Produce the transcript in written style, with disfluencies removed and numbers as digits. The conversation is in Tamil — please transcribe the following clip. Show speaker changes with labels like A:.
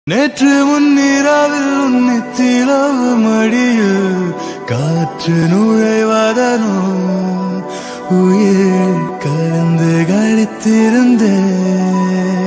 A: நேற்று முன்னிரவில் உன்னித்திலவு மடியில் காற்று நுழைவதனோ உயிர் கலந்து கழித்திருந்தேன்.